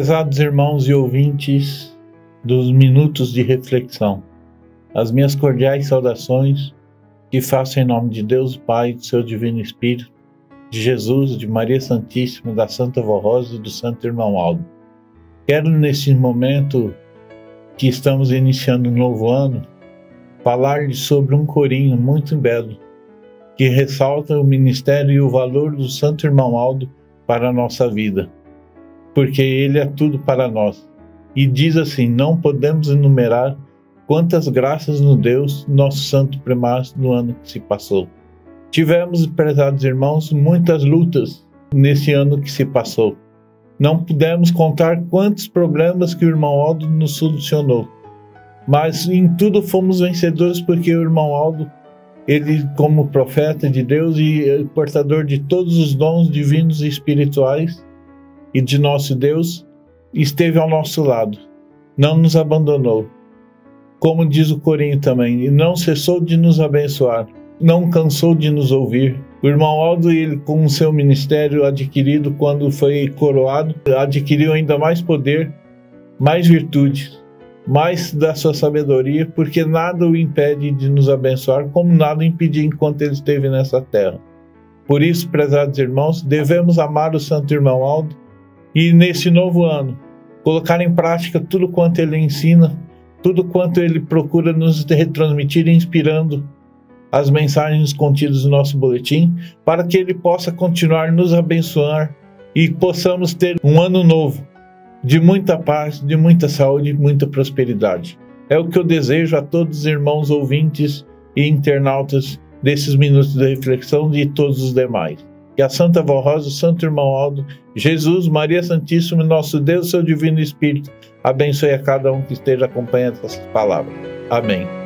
Prezados irmãos e ouvintes dos Minutos de Reflexão, as minhas cordiais saudações que faço em nome de Deus Pai, do seu Divino Espírito, de Jesus, de Maria Santíssima, da Santa Vó Rosa e do Santo Irmão Aldo. Quero nesse momento que estamos iniciando um novo ano, falar-lhes sobre um corinho muito belo, que ressalta o ministério e o valor do Santo Irmão Aldo para a nossa vida, porque ele é tudo para nós. E diz assim: não podemos enumerar quantas graças nos deu nosso Santo Primaz no ano que se passou. Tivemos, prezados irmãos, muitas lutas nesse ano que se passou. Não pudemos contar quantos problemas que o irmão Aldo nos solucionou, mas em tudo fomos vencedores, porque o irmão Aldo, ele como profeta de Deus e portador de todos os dons divinos e espirituais e de nosso Deus, esteve ao nosso lado, não nos abandonou. Como diz o corinho também, e não cessou de nos abençoar, não cansou de nos ouvir. O irmão Aldo, ele, com o seu ministério adquirido quando foi coroado, adquiriu ainda mais poder, mais virtude, mais da sua sabedoria, porque nada o impede de nos abençoar, como nada o impedia enquanto ele esteve nessa terra. Por isso, prezados irmãos, devemos amar o Santo Irmão Aldo e, nesse novo ano, colocar em prática tudo quanto ele ensina, tudo quanto ele procura nos retransmitir, inspirando as mensagens contidas no nosso boletim, para que ele possa continuar nos abençoar e possamos ter um ano novo, de muita paz, de muita saúde e muita prosperidade. É o que eu desejo a todos os irmãos ouvintes e internautas desses Minutos de Reflexão e todos os demais. Que a Santa Vó Rosa, o Santo Irmão Aldo, Jesus, Maria Santíssima, nosso Deus, seu Divino Espírito, abençoe a cada um que esteja acompanhando essas palavras. Amém.